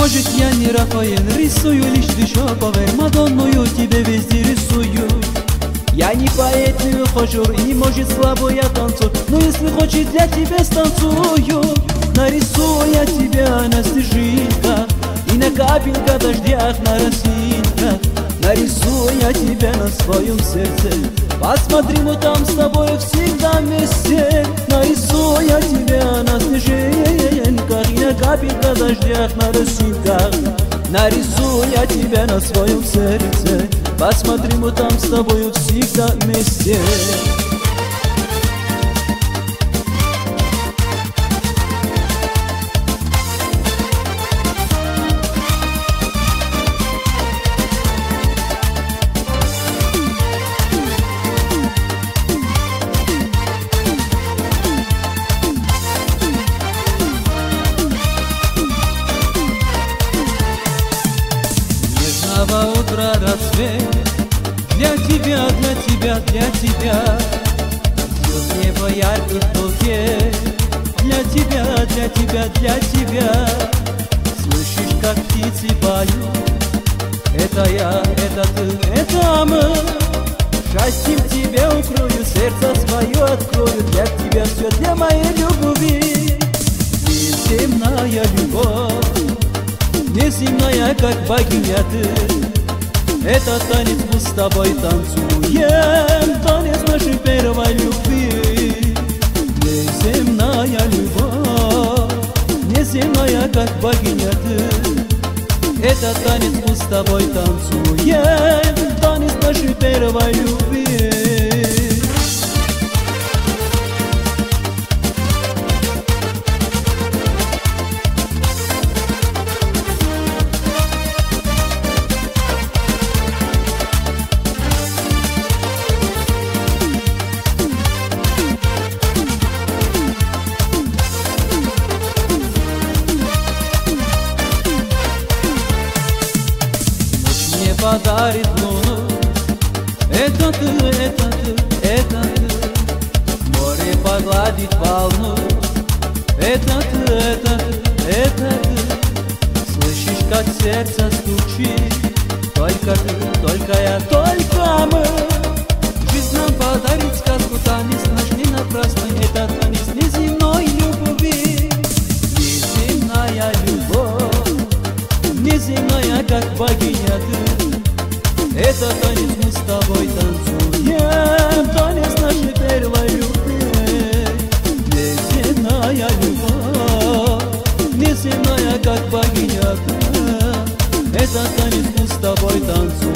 Может, я не Рафаэль, рисую лишь дышу, поверь, Мадонную тебе везде рисую. Я не поэт, не ухажер, и может слабо я танцую, но если хочешь, для тебя станцую. Нарисую я тебя на снежинках и на капельках дождях на росинках. Нарисую я тебя на своем сердце, посмотри, мы там с тобой всегда вместе. Нарисую я тебя на снежинках и на капельках дождях на росинках. Нарисую я тебя на своем сердце, посмотри, мы там с тобой всегда вместе. Утро рассвет для тебя, для тебя, для тебя. Звезд небо ярких букет для тебя, для тебя, для тебя. Слышишь, как птицы поют? Это я, это ты, это мы. Счастьем тебя укрою, сердце свое открою. Для тебя все, для моей любви. Неземная любовь, неземная, как богиня ты. Этот танец мы с тобой танцуем, танец нашей первой любви. Неземная любовь, неземная, как богиня ты. Этот танец мы с тобой танцуем, танец нашей первой любви. Подарит луну, это ты, это ты, это ты. Море погладит волну, это ты, это ты, это ты. Слышишь, как сердце стучит, только ты, только я, только мы. Жизнь нам подарит сказку, танец наш не напрасный, это танец неземной любви. Неземная любовь, неземная, как богиня ты. Это танец мы с тобой танцуем, танец нашей первой любви. Неземная любовь, неземная, как богиня ты. Это танец мы с тобой танцуем.